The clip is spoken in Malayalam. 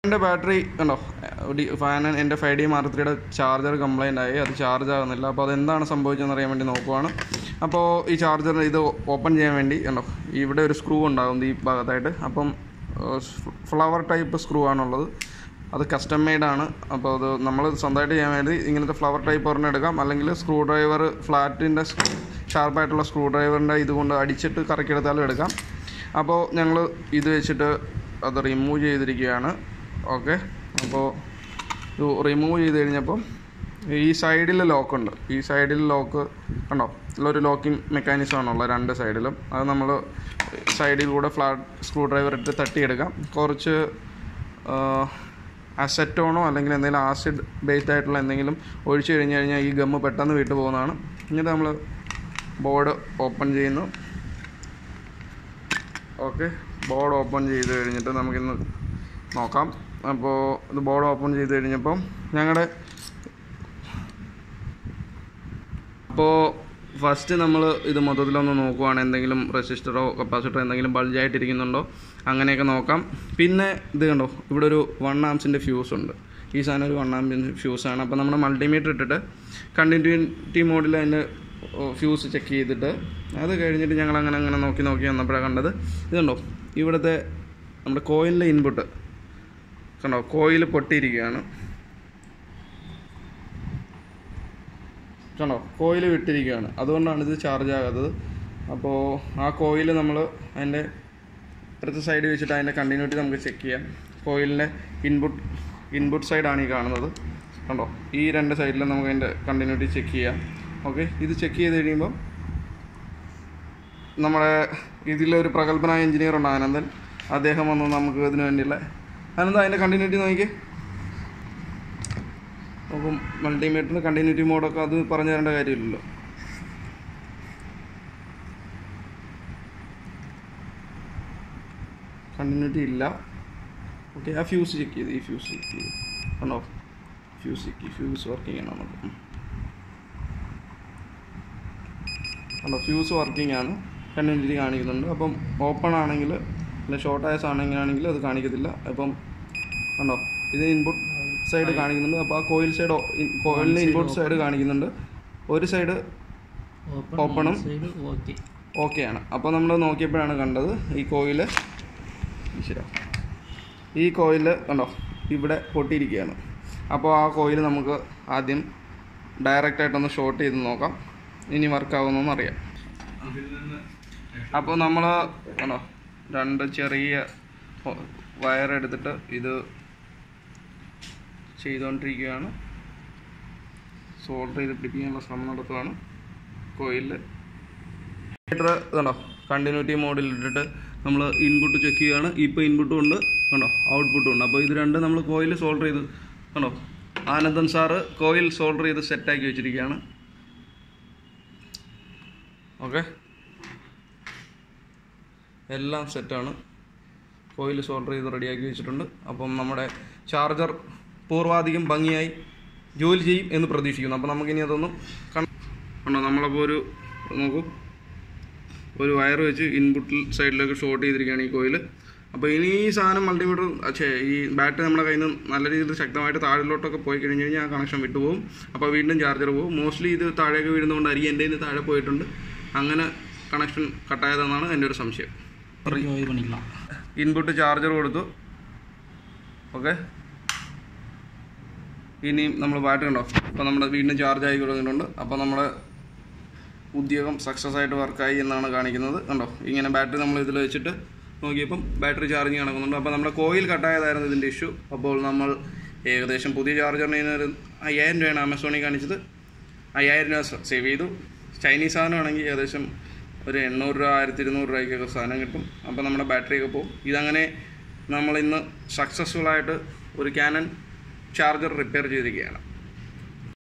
എൻ്റെ ബാറ്ററി കണ്ടോ എൻ്റെ 5D Mark IIIയുടെ ചാർജർ കംപ്ലൈൻ്റ് ആയി, അത് ചാർജ് ആകുന്നില്ല. അപ്പോൾ അതെന്താണ് സംഭവിച്ചതെന്ന് അറിയാൻ വേണ്ടി നോക്കുവാണ്. അപ്പോൾ ഈ ചാർജർ ഇത് ഓപ്പൺ ചെയ്യാൻ വേണ്ടി കണ്ടോ ഇവിടെ ഒരു സ്ക്രൂ ഉണ്ടാകും ഈ ഭാഗത്തായിട്ട്. അപ്പം ഫ്ലവർ ടൈപ്പ് സ്ക്രൂ ആണുള്ളത്, അത് കസ്റ്റം മെയ്ഡാണ്. അപ്പോൾ അത് നമ്മൾ സ്വന്തമായിട്ട് ചെയ്യാൻ വേണ്ടി ഇങ്ങനത്തെ ഫ്ലവർ ടൈപ്പ് ഒരെണ്ണം എടുക്കാം, അല്ലെങ്കിൽ സ്ക്രൂ ഡ്രൈവർ ഫ്ലാറ്റിൻ്റെ ഷാർപ്പായിട്ടുള്ള സ്ക്രൂ ഡ്രൈവറിൻ്റെ ഇതുകൊണ്ട് അടിച്ചിട്ട് കറക്കിയെടുത്താലും എടുക്കാം. അപ്പോൾ ഞങ്ങൾ ഇത് വെച്ചിട്ട് അത് റിമൂവ് ചെയ്തിരിക്കുകയാണ്. ഓക്കെ, അപ്പോൾ ഇത് റിമൂവ് ചെയ്ത് കഴിഞ്ഞപ്പം ഈ സൈഡിൽ ലോക്കുണ്ട്. ഈ സൈഡിൽ ലോക്ക് കണ്ടോ, ഒരു ലോക്കിംഗ് മെക്കാനിസം ആണുള്ളത് 2 സൈഡിലും. അത് നമ്മൾ സൈഡിലൂടെ ഫ്ലാറ്റ് സ്ക്രൂ ഡ്രൈവർ ഇട്ട് തട്ടിയെടുക്കാം. കുറച്ച് അസറ്റോണോ അല്ലെങ്കിൽ എന്തെങ്കിലും ആസിഡ് ബേസ്ഡ് ആയിട്ടുള്ള എന്തെങ്കിലും ഒഴിച്ചു കഴിഞ്ഞാൽ ഈ ഗമ്മ് പെട്ടെന്ന് വിട്ടു പോകുന്നതാണ്. എന്നിട്ട് നമ്മൾ ബോർഡ് ഓപ്പൺ ചെയ്യുന്നു. ഓക്കെ, ബോർഡ് ഓപ്പൺ ചെയ്ത് കഴിഞ്ഞിട്ട് നമുക്കിന്ന് നോക്കാം. അപ്പോൾ ഇത് ബോർഡ് ഓപ്പൺ ചെയ്ത് കഴിഞ്ഞപ്പം ഫസ്റ്റ് നമ്മൾ ഇത് മൊത്തത്തിലൊന്ന് നോക്കുവാണ്, എന്തെങ്കിലും റെസിസ്റ്ററോ കപ്പാസിറ്ററോ എന്തെങ്കിലും ബൾജായിട്ടിരിക്കുന്നുണ്ടോ അങ്ങനെയൊക്കെ നോക്കാം. പിന്നെ ഇത് കണ്ടോ, ഇവിടെ ഒരു 1 ആംസിൻ്റെ ഫ്യൂസ് ഉണ്ട്. ഈ സാധനം ഒരു 1 ആംസിൻ്റെ ഫ്യൂസാണ്. അപ്പോൾ നമ്മൾ മൾട്ടിമീറ്റർ ഇട്ടിട്ട് കണ്ടിന്യൂറ്റി മോഡിൽ അതിൻ്റെ ഫ്യൂസ് ചെക്ക് ചെയ്തിട്ട് അത് കഴിഞ്ഞിട്ട് ഞങ്ങൾ അങ്ങനെ നോക്കി വന്നപ്പോഴാണ് കണ്ടത് ഇത് കണ്ടോ, ഇവിടുത്തെ നമ്മുടെ കോയിലിൻ്റെ ഇൻപുട്ട് കണ്ടോ, കോയിൽ പൊട്ടിയിരിക്കുകയാണ് കണ്ടോ, കോയിൽ വിട്ടിരിക്കുകയാണ്. അതുകൊണ്ടാണ് ഇത് ചാർജ് ആകാത്തത്. അപ്പോൾ ആ കോയിൽ നമ്മൾ അതിൻ്റെ അടുത്ത സൈഡ് വെച്ചിട്ട് അതിൻ്റെ കണ്ടിന്യൂറ്റി നമുക്ക് ചെക്ക് ചെയ്യാം. കോയിലിൻ്റെ ഇൻപുട്ട് സൈഡാണ് ഈ കാണുന്നത് കണ്ടോ, ഈ 2 സൈഡിലും നമുക്ക് അതിൻ്റെ കണ്ടിന്യൂറ്റി ചെക്ക് ചെയ്യാം. ഓക്കെ, ഇത് ചെക്ക് ചെയ്ത് കഴിയുമ്പം നമ്മുടെ ഇതിലൊരു പ്രഗത്ഭനായ എഞ്ചിനീയർ ഉണ്ട് ആനന്ദൻ, അദ്ദേഹം വന്നു നമുക്ക് ഇതിന് വേണ്ടിയുള്ള അനന്ത അതിൻ്റെ കണ്ടിന്യൂറ്റി നോക്കി അപ്പം മൾട്ടിമീറ്ററിന് കണ്ടിന്യൂറ്റി മോഡൊക്കെ അത് പറഞ്ഞു തരേണ്ട കാര്യമില്ലല്ലോ. കണ്ടിന്യൂറ്റി ഇല്ല. ഓക്കെ, ആ ഫ്യൂസ് ചെക്ക് ചെയ്ത് ഈ ഫ്യൂസ് ചെക്ക് ചെയ്ത് കണ്ടോ, ഫ്യൂസ് വർക്കിംഗ് ആണ് നമുക്ക് കണ്ടോ, ഫ്യൂസ് വർക്കിംഗ് ആണ്, കണ്ടിന്യൂറ്റി കാണിക്കുന്നുണ്ട്. അപ്പം ഓപ്പൺ ആണെങ്കിൽ അല്ല ഷോർട്ട് ആയ സാധനങ്ങളാണെങ്കിൽ അത് കാണിക്കത്തില്ല. അപ്പം കണ്ടോ, ഇത് ഇൻപുട്ട് സൈഡ് കാണിക്കുന്നുണ്ട്. അപ്പോൾ ആ കോയിലിൻ്റെ ഇൻപുട്ട് സൈഡ് കാണിക്കുന്നുണ്ട്. ഒരു സൈഡ് ഓപ്പണും ഓക്കെയാണ്. അപ്പോൾ നമ്മൾ നോക്കിയപ്പോഴാണ് കണ്ടത് ഈ കോയിൽ കണ്ടോ ഇവിടെ പൊട്ടിയിരിക്കുകയാണ്. അപ്പോൾ ആ കോയിൽ നമുക്ക് ആദ്യം ഡയറക്റ്റായിട്ടൊന്ന് ഷോർട്ട് ചെയ്ത് നോക്കാം, ഇനി വർക്കാവുന്നതെന്ന് അറിയാം. അപ്പോൾ നമ്മൾ കണ്ടോ 2 ചെറിയ വയർ എടുത്തിട്ട് ഇത് ചെയ്തുകൊണ്ടിരിക്കുകയാണ്. സോൾഡർ ചെയ്ത് പിടിപ്പിക്കാനുള്ള ശ്രമം നടത്തുകയാണ്. കോയിലിൽ കണ്ടോ കണ്ടിന്യൂറ്റി മോഡിൽ ഇട്ടിട്ട് നമ്മൾ ഇൻപുട്ട് ചെക്ക് ചെയ്യുകയാണ്. ഇപ്പോൾ ഇൻപുട്ടും ഉണ്ട് കണ്ടോ, ഔട്ട്പുട്ടും ഉണ്ട്. അപ്പോൾ ഇത് 2 നമ്മൾ കോയിൽ സോൾഡർ ചെയ്ത് കണ്ടോ, ആനന്ദൻ സാറ് കോയിൽ സോൾഡർ ചെയ്ത് സെറ്റാക്കി വെച്ചിരിക്കുകയാണ്. ഓക്കെ, എല്ലാം സെറ്റാണ്, കോയിൽ സോൾഡർ ചെയ്ത് റെഡിയാക്കി വെച്ചിട്ടുണ്ട്. അപ്പം നമ്മുടെ ചാർജർ പൂർവാധികം ഭംഗിയായി ജോലി ചെയ്യും എന്ന് പ്രതീക്ഷിക്കുന്നു. അപ്പോൾ നമുക്കിനി അതൊന്നും കണ്ടോ, നമ്മളപ്പോൾ നോക്കൂ, ഒരു വയർ വെച്ച് ഇൻപുട്ടിൽ സൈഡിലേക്ക് ഷോർട്ട് ചെയ്തിരിക്കുകയാണ് ഈ കോയിൽ. അപ്പോൾ ഇനി ഈ സാധനം മൾട്ടിമീറ്റർ ഈ ബാറ്ററി നമ്മുടെ കയ്യിൽ നിന്ന് നല്ല രീതിയിൽ ശക്തമായിട്ട് താഴിലോട്ടൊക്കെ പോയി കഴിഞ്ഞ് കഴിഞ്ഞാൽ ആ കണക്ഷൻ വിട്ടുപോകും. അപ്പോൾ വീണ്ടും ചാർജർ പോകും. മോസ്റ്റ്ലി ഇത് താഴേക്ക് വീഴുന്നതുകൊണ്ടായിരിക്കും എൻ്റെ നിന്ന് താഴെ പോയിട്ടുണ്ട്, അങ്ങനെ കണക്ഷൻ കട്ടായതെന്നാണ് എൻ്റെ ഒരു സംശയം. ഇൻപുട്ട് ചാർജർ കൊടുത്തു. ഓക്കെ, ഇനി നമ്മൾ ബാറ്ററി ഉണ്ടോ, അപ്പോൾ നമ്മുടെ വീണ്ടും ചാർജ് ആയി കൊടുക്കുന്നുണ്ട്. അപ്പോൾ നമ്മുടെ ഉദ്യോഗം സക്സസ് ആയിട്ട് വർക്കായി എന്നാണ് കാണിക്കുന്നത്. കണ്ടോ, ഇങ്ങനെ ബാറ്ററി നമ്മൾ ഇതിൽ വെച്ചിട്ട് നോക്കിയപ്പം ബാറ്ററി ചാർജിങ് നടക്കുന്നുണ്ട്. അപ്പോൾ നമ്മുടെ കോയിൽ കട്ടായതായിരുന്നു ഇതിൻ്റെ ഇഷ്യൂ. അപ്പോൾ നമ്മൾ ഏകദേശം പുതിയ ചാർജറിന് ഒരു 5000 രൂപയാണ് ആമസോണിൽ കാണിച്ചത്. 5000 രൂപ സേവ് ചെയ്തു. ചൈനീസ് സാധനമാണെങ്കിൽ ഏകദേശം ഒരു 800 രൂപ 1200 രൂപയ്ക്കൊക്കെ സാധനം കിട്ടും. അപ്പോൾ നമ്മുടെ ബാറ്ററിയൊക്കെ പോകും. ഇതങ്ങനെ നമ്മളിന്ന് സക്സസ്ഫുള്ളായിട്ട് ഒരു കാനൺ ചാർജർ റിപ്പയർ ചെയ്തിരിക്കുകയാണ്.